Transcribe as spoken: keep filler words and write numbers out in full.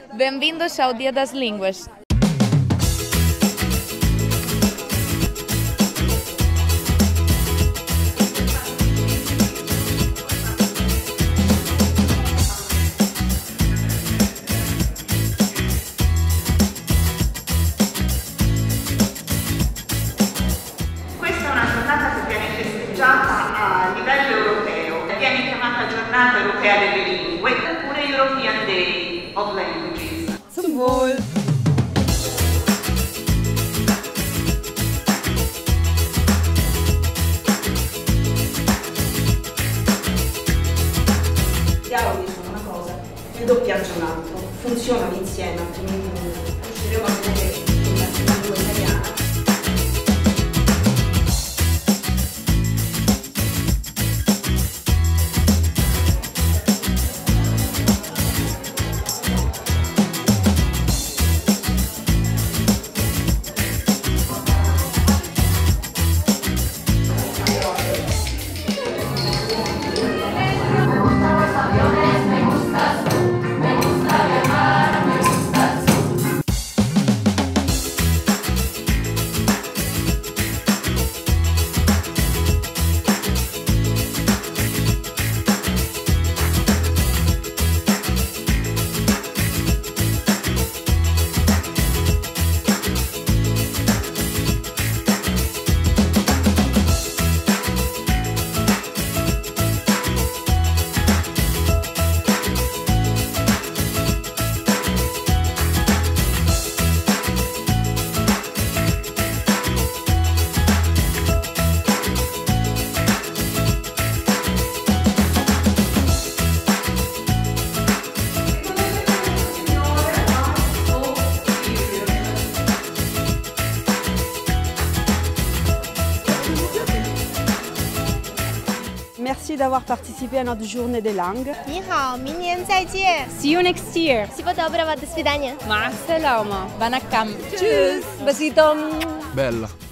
Bem-vindos ao Dia das Línguas. A livello europeo viene chiamata Giornata Europea delle Lingue oppure European Day of Languages. Zum Wohl! I dialoghi sono una cosa, il doppiaggio un altro, funzionano insieme, altrimenti non riusciremo a vedere la lingua italiana. Merci d'avoir participé à notre journée des langues. 你好，明年再见。 See you next year. Всего доброго, до свидания. Ma'as salama. Banakam. Tschüss. Besito. Bella.